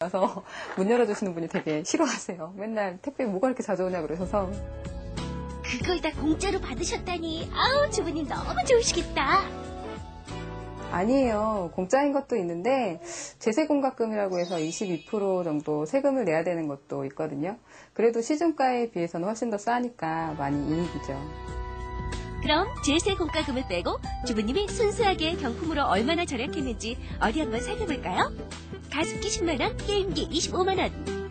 와서 문 열어주시는 분이 되게 싫어하세요. 맨날 택배 뭐가 이렇게 자주 오냐 그러셔서. 그걸 다 공짜로 받으셨다니. 아우, 주부님 너무 좋으시겠다. 아니에요. 공짜인 것도 있는데 제세공과금이라고 해서 22% 정도 세금을 내야 되는 것도 있거든요. 그래도 시중가에 비해서는 훨씬 더 싸니까 많이 이익이죠. 그럼 제세 공과금을 빼고 주부님이 순수하게 경품으로 얼마나 절약했는지 어디 한번 살펴볼까요? 가습기 10만원, 게임기 25만원,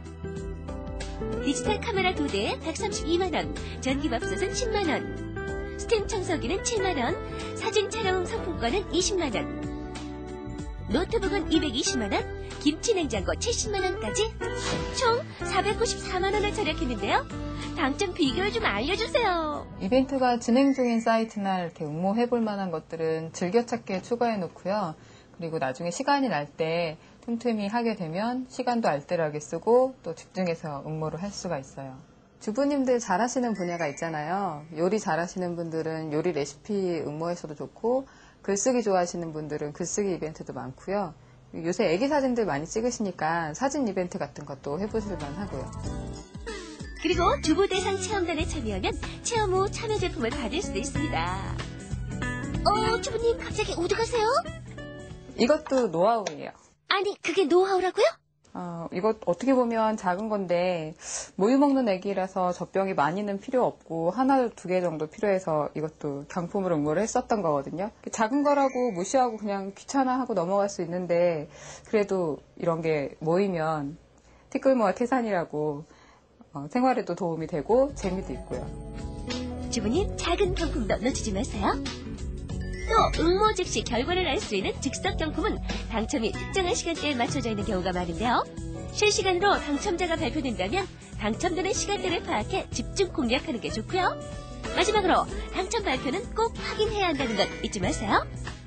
디지털 카메라 2대에 132만원, 전기밥솥은 10만원, 스팀 청소기는 7만원, 사진 촬영 상품권은 20만원, 노트북은 220만원, 김치 냉장고 70만원까지 총 494만원을 절약했는데요. 당첨 비결 좀 알려주세요. 이벤트가 진행 중인 사이트나 이렇게 응모해볼 만한 것들은 즐겨찾기에 추가해 놓고요. 그리고 나중에 시간이 날 때 틈틈이 하게 되면 시간도 알뜰하게 쓰고 또 집중해서 응모를 할 수가 있어요. 주부님들 잘하시는 분야가 있잖아요. 요리 잘하시는 분들은 요리 레시피 응모해서도 좋고, 글쓰기 좋아하시는 분들은 글쓰기 이벤트도 많고요. 요새 애기 사진들 많이 찍으시니까 사진 이벤트 같은 것도 해보실 만하고요. 그리고 주부 대상 체험단에 참여하면 체험 후 참여 제품을 받을 수도 있습니다. 주부님 갑자기 어디 가세요? 이것도 노하우예요. 아니, 그게 노하우라고요? 이거 어떻게 보면 작은 건데 모유 먹는 애기라서 젖병이 많이는 필요 없고 하나, 두 개 정도 필요해서 이것도 경품으로 응모를 했었던 거거든요. 작은 거라고 무시하고 그냥 귀찮아하고 넘어갈 수 있는데 그래도 이런 게 모이면 티끌모아 태산이라고 생활에도 도움이 되고 재미도 있고요. 주부님 작은 경품도 놓치지 마세요. 또 응모 즉시 결과를 알 수 있는 즉석 경품은 당첨이 특정한 시간대에 맞춰져 있는 경우가 많은데요. 실시간으로 당첨자가 발표된다면 당첨되는 시간대를 파악해 집중 공략하는 게 좋고요. 마지막으로 당첨 발표는 꼭 확인해야 한다는 것 잊지 마세요.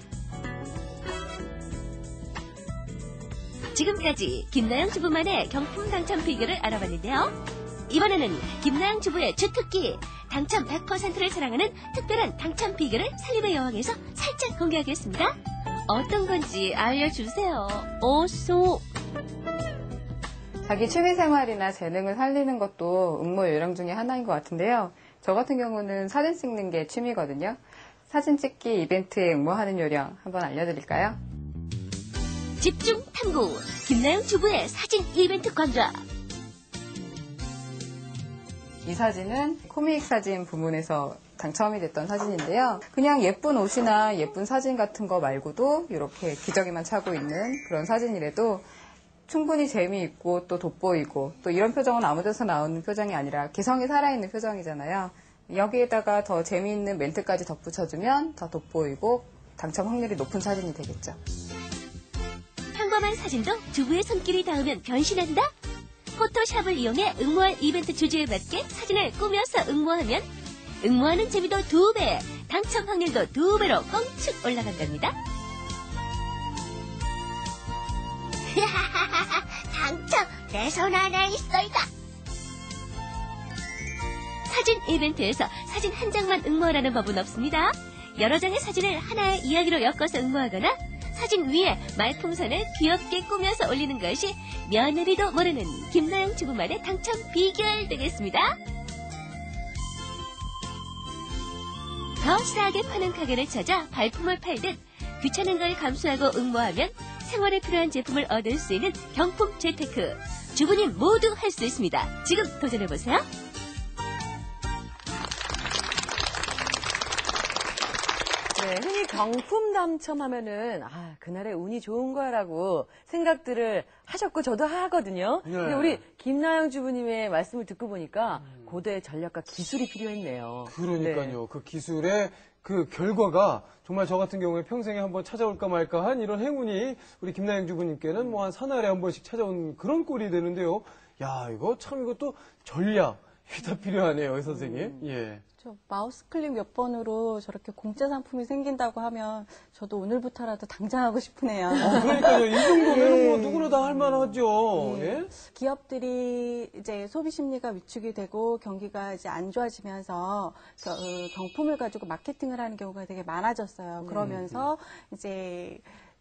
지금까지 김나영 주부만의 경품 당첨 비결을 알아봤는데요. 이번에는 김나영 주부의 주특기 당첨 100%를 자랑하는 특별한 당첨 비결을 살림의 여왕에서 살짝 공개하겠습니다. 어떤 건지 알려주세요. 어서. 자기 취미생활이나 재능을 살리는 것도 응모 요령 중에 하나인 것 같은데요. 저 같은 경우는 사진 찍는 게 취미거든요. 사진 찍기 이벤트에 응모하는 요령 한번 알려드릴까요? 집중 탐구 김나영 주부의 사진 이벤트 강좌. 이 사진은 코믹 사진 부문에서 당첨이 됐던 사진인데요. 그냥 예쁜 옷이나 예쁜 사진 같은 거 말고도 이렇게 기저귀만 차고 있는 그런 사진이라도 충분히 재미있고 또 돋보이고, 또 이런 표정은 아무 데서 나오는 표정이 아니라 개성이 살아있는 표정이잖아요. 여기에다가 더 재미있는 멘트까지 덧붙여주면 더 돋보이고 당첨 확률이 높은 사진이 되겠죠. 평범한 사진도 주부의 손길이 닿으면 변신한다? 포토샵을 이용해 응모할 이벤트 주제에 맞게 사진을 꾸며서 응모하면 응모하는 재미도 2배, 당첨 확률도 2배로 껑축 올라간답니다. 당첨 내 손 안에 있어이다. 사진 이벤트에서 사진 한 장만 응모하라는 법은 없습니다. 여러 장의 사진을 하나의 이야기로 엮어서 응모하거나 사진 위에 말풍선을 귀엽게 꾸며서 올리는 것이 며느리도 모르는 김나영 주부만의 당첨 비결 되겠습니다. 더 싸게 파는 가게를 찾아 발품을 팔듯 귀찮은 걸 감수하고 응모하면 생활에 필요한 제품을 얻을 수 있는 경품 재테크. 주부님 모두 할 수 있습니다. 지금 도전해보세요. 네, 흔히 경품 당첨하면은 그날의 운이 좋은 거야라고 생각들을 하셨고 저도 하거든요. 네. 근데 우리 김나영 주부님의 말씀을 듣고 보니까 고도의 전략과 기술이 필요했네요. 그러니까요. 네. 그 기술의 그 결과가 정말 저 같은 경우에 평생에 한번 찾아올까 말까 한 이런 행운이 우리 김나영 주부님께는 뭐 한 사날에 한 번씩 찾아온 그런 꼴이 되는데요. 야, 이거 참 이것도 전략이 다 필요하네요, 선생님. 예. 저 마우스 클릭 몇 번으로 저렇게 공짜 상품이 생긴다고 하면 저도 오늘부터라도 당장하고 싶으네요. 그러니까요. 이 정도면 뭐 누구나 다 할 만하죠. 예? 기업들이 이제 소비 심리가 위축이 되고 경기가 이제 안 좋아지면서 경품을 가지고 마케팅을 하는 경우가 되게 많아졌어요. 그러면서 이제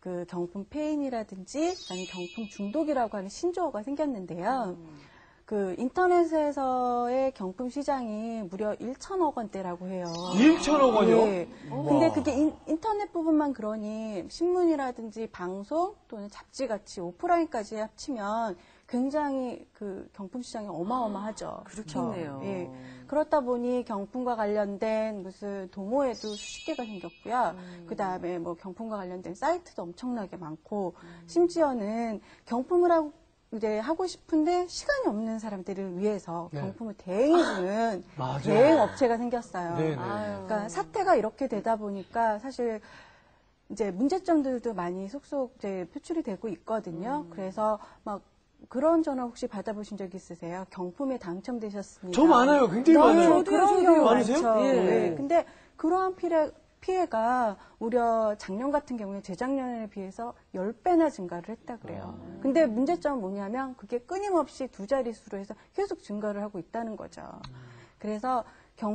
그 경품 폐인이라든지 아니면 경품 중독이라고 하는 신조어가 생겼는데요. 그 인터넷에서의 경품 시장이 무려 1천억 원대라고 해요. 1천억 원이요? 네. 근데 그게 인터넷 부분만 그러니 신문이라든지 방송 또는 잡지같이 오프라인까지 합치면 굉장히 그 경품 시장이 어마어마하죠. 그렇겠네요. 예. 그렇다 보니 경품과 관련된 무슨 동호회도 수십 개가 생겼고요. 그 다음에 뭐 경품과 관련된 사이트도 엄청나게 많고, 심지어는 경품을 하고 싶은데 시간이 없는 사람들을 위해서 네. 경품을 대행해주는 맞아요. 대행 업체가 생겼어요. 네네. 그러니까 사태가 이렇게 되다 보니까 사실 이제 문제점들도 많이 속속 이제 표출이 되고 있거든요. 그래서 막 그런 전화 혹시 받아보신 적 있으세요? 경품에 당첨되셨습니다. 저 많아요. 굉장히 많아요. 그런 경우 많으세요? 많죠. 예. 네. 근데 그러한 피해가 무려 작년 같은 경우에 재작년에 비해서 10배나 증가를 했다 그래요. 근데 문제점은 뭐냐면 그게 끊임없이 두 자릿수로 해서 계속 증가를 하고 있다는 거죠. 그래서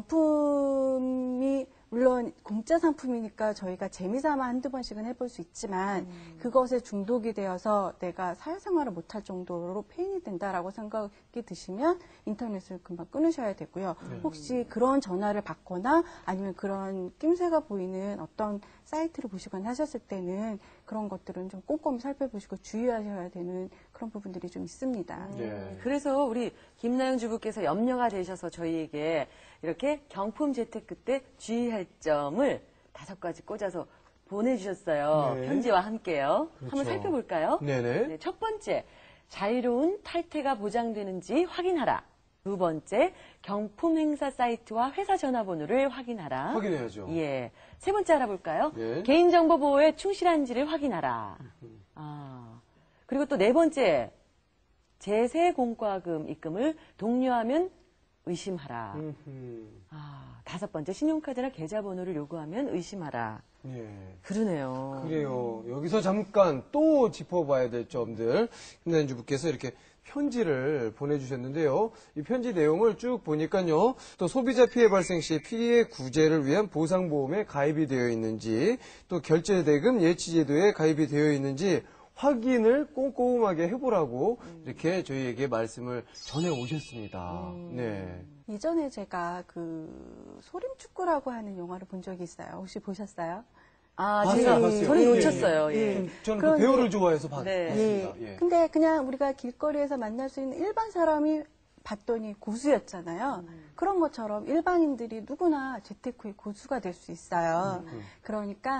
경품이 물론 공짜 상품이니까 저희가 재미삼아 한두 번씩은 해볼 수 있지만 그것에 중독이 되어서 내가 사회생활을 못할 정도로 폐인이 된다라고 생각이 드시면 인터넷을 금방 끊으셔야 되고요. 혹시 그런 전화를 받거나 아니면 그런 낌새가 보이는 어떤 사이트를 보시거나 하셨을 때는 그런 것들은 좀 꼼꼼히 살펴보시고 주의하셔야 되는 그런 부분들이 좀 있습니다. 네. 그래서 우리 김나영 주부께서 염려가 되셔서 저희에게 이렇게 경품 재테크 때 주의할 점을 5가지 꽂아서 보내주셨어요. 네. 편지와 함께요. 그렇죠. 한번 살펴볼까요? 네네. 네, 첫 번째, 자유로운 탈퇴가 보장되는지 확인하라. 두 번째, 경품 행사 사이트와 회사 전화번호를 확인하라. 확인해야죠. 예. 세 번째 알아볼까요? 네. 개인정보 보호에 충실한지를 확인하라. 그리고 또 네 번째, 제세 공과금 입금을 독려하면 의심하라. 다섯 번째, 신용카드나 계좌번호를 요구하면 의심하라. 예. 그러네요. 그래요. 여기서 잠깐 또 짚어봐야 될 점들. 김나연 주부께서 이렇게 편지를 보내주셨는데요. 이 편지 내용을 쭉 보니까요. 또 소비자 피해 발생 시 피해 구제를 위한 보상보험에 가입이 되어 있는지, 또 결제대금 예치제도에 가입이 되어 있는지 확인을 꼼꼼하게 해보라고 이렇게 저희에게 말씀을 전해 오셨습니다. 네. 이전에 제가 그 소림축구라고 하는 영화를 본 적이 있어요. 혹시 보셨어요? 봤어요. 저는 예, 놓쳤어요. 예. 예. 저는 그 그런데- 배우를 좋아해서 봤습니다. 네. 예. 예. 근데 그냥 우리가 길거리에서 만날 수 있는 일반 사람이 봤더니 고수였잖아요. 그런 것처럼 일반인들이 누구나 재테크의 고수가 될 수 있어요. 그러니까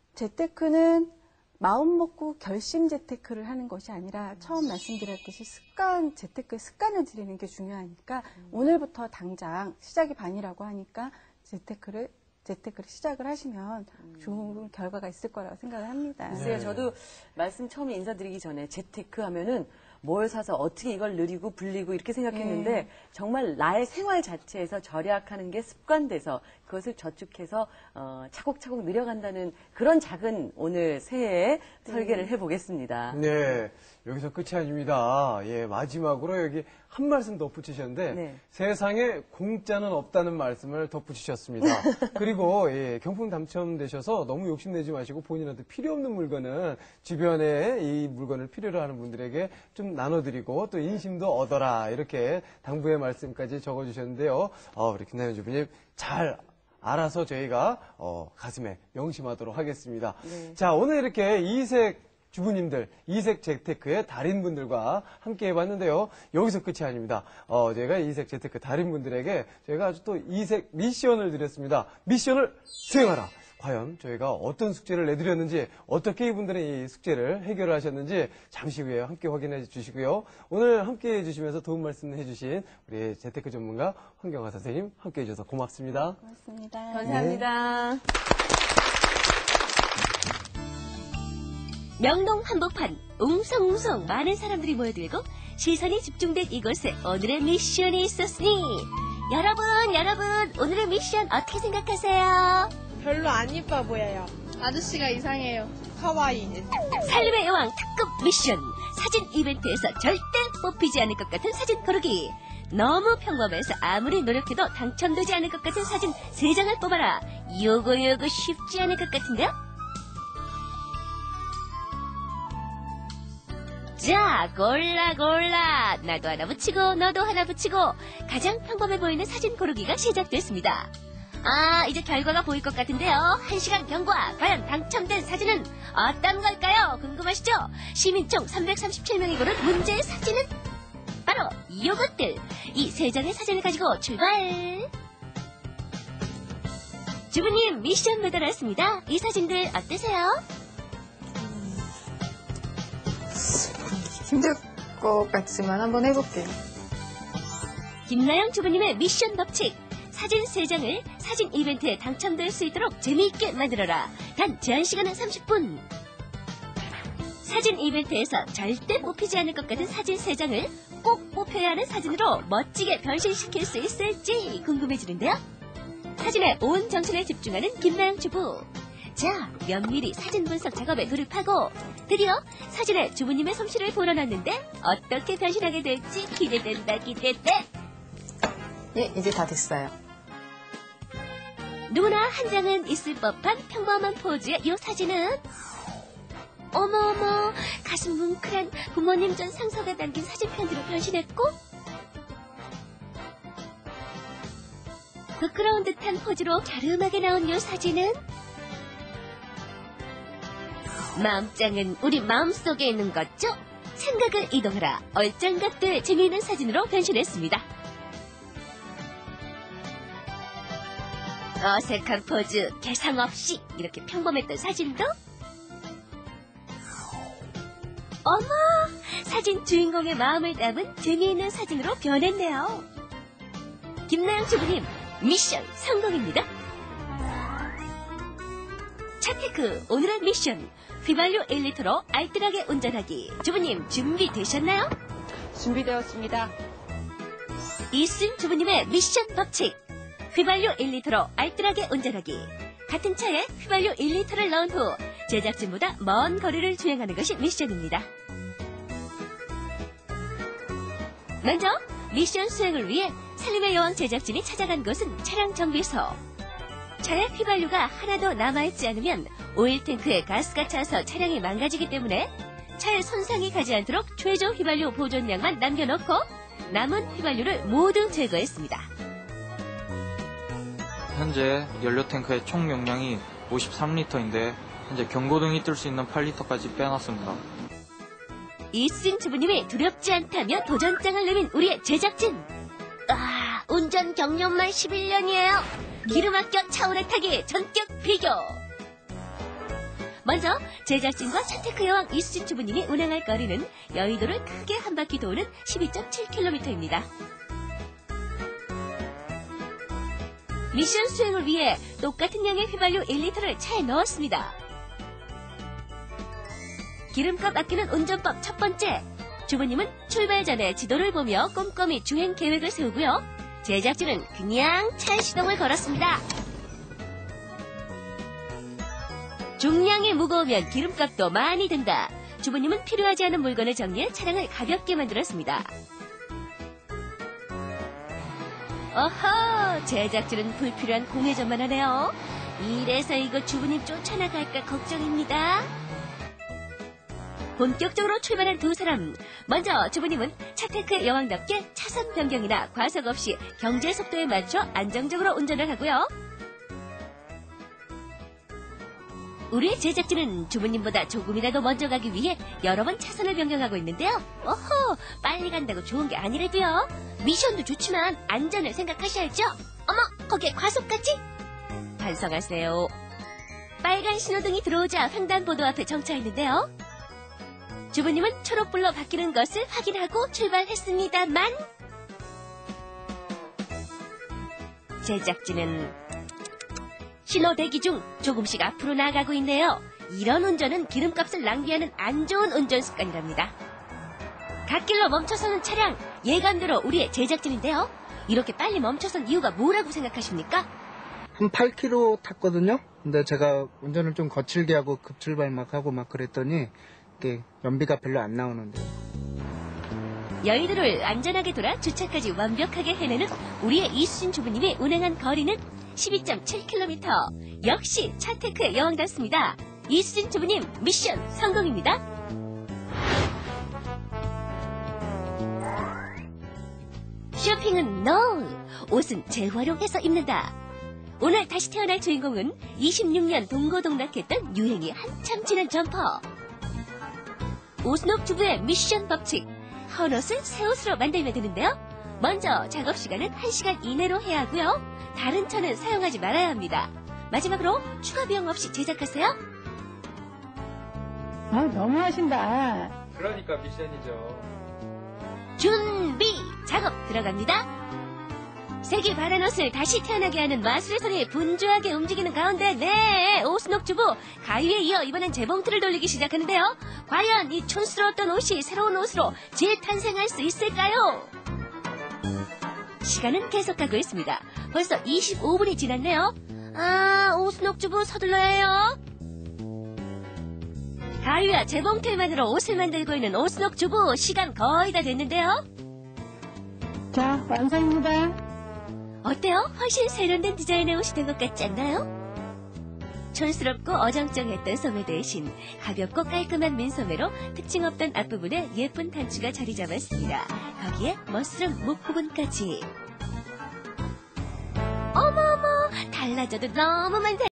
재테크는 마음 먹고 결심 재테크를 하는 것이 아니라 처음 말씀드렸듯이 재테크의 습관을 들이는 게 중요하니까 오늘부터 당장 시작이 반이라고 하니까 재테크를 시작을 하시면 좋은 결과가 있을 거라고 생각을 합니다. 글쎄요, 저도 말씀 처음에 인사드리기 전에 재테크 하면은 뭘 사서 어떻게 이걸 누리고 불리고 이렇게 생각했는데 정말 나의 생활 자체에서 절약하는 게 습관돼서 그것을 저축해서 차곡차곡 늘려간다는 그런 작은 오늘 새해에 설계를 해보겠습니다. 네, 여기서 끝이 아닙니다. 예, 마지막으로 여기 한 말씀 덧붙이셨는데 네. 세상에 공짜는 없다는 말씀을 덧붙이셨습니다. 그리고 예, 경품 당첨되셔서 너무 욕심내지 마시고 본인한테 필요 없는 물건은 주변에 이 물건을 필요로 하는 분들에게 좀 나눠드리고 또 인심도 얻어라 이렇게 당부의 말씀까지 적어주셨는데요. 우리 김나연 주부님 잘 알아서 저희가 가슴에 명심하도록 하겠습니다. 네. 자, 오늘 이렇게 이색 주부님들, 이색 재테크의 달인분들과 함께 해봤는데요. 여기서 끝이 아닙니다. 저희가 이색 재테크 달인분들에게 저희가 아주 또 이색 미션을 드렸습니다. 미션을 수행하라. 과연 저희가 어떤 숙제를 내드렸는지, 어떻게 이분들은 이 숙제를 해결하셨는지 잠시 후에 함께 확인해 주시고요. 오늘 함께 해주시면서 도움 말씀 해주신 우리 재테크 전문가 황경화 선생님 함께 해주셔서 고맙습니다. 고맙습니다. 감사합니다. 명동 한복판 웅성웅성 많은 사람들이 모여들고 시선이 집중된 이곳에 오늘의 미션이 있었으니 여러분 오늘의 미션 어떻게 생각하세요? 별로 안 이뻐 보여요. 아저씨가 이상해요. 카와이. 살림의 여왕 특급 미션 사진 이벤트에서 절대 뽑히지 않을 것 같은 사진 고르기. 너무 평범해서 아무리 노력해도 당첨되지 않을 것 같은 사진 3장을 뽑아라. 요거 쉽지 않을 것 같은데요? 자, 골라. 나도 하나 붙이고 너도 하나 붙이고 가장 평범해 보이는 사진 고르기가 시작됐습니다. 아, 이제 결과가 보일 것 같은데요. 1시간 경과. 과연 당첨된 사진은 어떤 걸까요? 궁금하시죠? 시민 총 337명이 고른 문제의 사진은 바로 요것들. 이 3장의 사진을 가지고 출발. 주부님 미션 배달 왔습니다. 이 사진들 어떠세요? 힘들 것 같지만 한번 해볼게요. 김나영 주부님의 미션 법칙. 사진 3장을 사진 이벤트에 당첨될 수 있도록 재미있게 만들어라. 단 제한 시간은 30분. 사진 이벤트에서 절대 뽑히지 않을 것 같은 사진 3장을 꼭 뽑혀야 하는 사진으로 멋지게 변신시킬 수 있을지 궁금해지는데요. 사진에 온 정신을 집중하는 김나영 주부. 자, 면밀히 사진 분석 작업에 돌입하고 드디어 사진에 주부님의 솜씨를 불어넣는데 어떻게 변신하게 될지 기대된다. 예, 이제 다 됐어요. 누구나 한 장은 있을 법한 평범한 포즈의 이 사진은 어머어머, 가슴 뭉클한 부모님 전 상서가 담긴 사진 편지로 변신했고 부끄러운 듯한 포즈로 갸름하게 나온 이 사진은 마음장은 우리 마음속에 있는 거죠? 생각을 이동하라. 얼짱같들 재미있는 사진으로 변신했습니다. 어색한 포즈, 개상 없이 이렇게 평범했던 사진도 어머! 사진 주인공의 마음을 담은 재미있는 사진으로 변했네요. 김나영 주부님, 미션 성공입니다. 차테크 오늘의 미션, 휘발유 1리터로 알뜰하게 운전하기. 주부님 준비되셨나요? 준비되었습니다. 이순 주부님의 미션 법칙. 휘발유 1리터로 알뜰하게 운전하기. 같은 차에 휘발유 1리터를 넣은 후 제작진보다 먼 거리를 주행하는 것이 미션입니다. 먼저 미션 수행을 위해 살림의 여왕 제작진이 찾아간 곳은 차량 정비소. 차에 휘발유가 하나도 남아있지 않으면 오일 탱크에 가스가 차서 차량이 망가지기 때문에 차에 손상이 가지 않도록 최저 휘발유 보존량만 남겨놓고 남은 휘발유를 모두 제거했습니다. 현재 연료탱크의 총 용량이 53리터인데 현재 경고등이 뜰 수 있는 8리터까지 빼놨습니다. 이순 주부님이 두렵지 않다며 도전장을 내민 우리의 제작진. 아, 운전 경력만 11년이에요. 기름 아껴 차 오래 타기 전격 비교. 먼저 제작진과 차테크 여왕 이순 주부님이 운행할 거리는 여의도를 크게 한 바퀴 도는 12.7km입니다. 미션 수행을 위해 똑같은 양의 휘발유 1리터를 차에 넣었습니다. 기름값 아끼는 운전법 첫 번째. 주부님은 출발 전에 지도를 보며 꼼꼼히 주행 계획을 세우고요. 제작진은 그냥 차에 시동을 걸었습니다. 중량이 무거우면 기름값도 많이 든다. 주부님은 필요하지 않은 물건을 정리해 차량을 가볍게 만들었습니다. 어허, 제작진은 불필요한 공회전만 하네요. 이래서 이거 주부님 쫓아나갈까 걱정입니다. 본격적으로 출발한 두 사람. 먼저 주부님은 차테크의 여왕답게 차선 변경이나 과속 없이 경제 속도에 맞춰 안정적으로 운전을 하고요. 우리 제작진은 주부님보다 조금이라도 먼저 가기 위해 여러 번 차선을 변경하고 있는데요. 어허, 빨리 간다고 좋은 게 아니라도요. 미션도 좋지만 안전을 생각하셔야죠. 어머, 거기에 과속까지? 반성하세요. 빨간 신호등이 들어오자 횡단보도 앞에 정차했는데요. 주부님은 초록불로 바뀌는 것을 확인하고 출발했습니다만 제작진은 신호 대기 중 조금씩 앞으로 나가고 있네요. 이런 운전은 기름값을 낭비하는 안 좋은 운전 습관이랍니다. 갓길로 멈춰서는 차량, 예감대로 우리의 제작진인데요. 이렇게 빨리 멈춰선 이유가 뭐라고 생각하십니까? 한 8km 탔거든요. 근데 제가 운전을 좀 거칠게 하고 급출발 막 하고 막 그랬더니 이게 연비가 별로 안 나오는데요. 여의도를 안전하게 돌아 주차까지 완벽하게 해내는 우리의 이순 주부님이 운행한 거리는 12.7km. 역시 차테크의 여왕답습니다. 이순 주부님 미션 성공입니다. 쇼핑은 NO! 옷은 재활용해서 입는다. 오늘 다시 태어날 주인공은 26년 동고동락했던 유행이 한참 지난 점퍼. 오순옥 주부의 미션 법칙. 헌 옷을 새 옷으로 만들면 되는데요. 먼저 작업 시간은 1시간 이내로 해야 하고요. 다른 천은 사용하지 말아야 합니다. 마지막으로 추가 비용 없이 제작하세요. 너무하신다. 그러니까 미션이죠. 준비! 작업 들어갑니다. 색이 바른 옷을 다시 태어나게 하는 마술의 손이 분주하게 움직이는 가운데 오순옥 주부 가위에 이어 이번엔 재봉틀을 돌리기 시작하는데요. 과연 이 촌스러웠던 옷이 새로운 옷으로 재탄생할 수 있을까요? 시간은 계속가고 있습니다. 벌써 25분이 지났네요. 오순옥 주부 서둘러야 해요. 가위와 재봉틀만으로 옷을 만들고 있는 오순옥 주부 시간 거의 다 됐는데요. 자, 완성입니다. 어때요? 훨씬 세련된 디자인의 옷이 된 것 같지 않나요? 촌스럽고 어정쩡했던 소매 대신 가볍고 깔끔한 민소매로 특징 없던 앞부분에 예쁜 단추가 자리 잡았습니다. 거기에 멋스런 목 부분까지. 어머어머, 달라져도 너무 많다.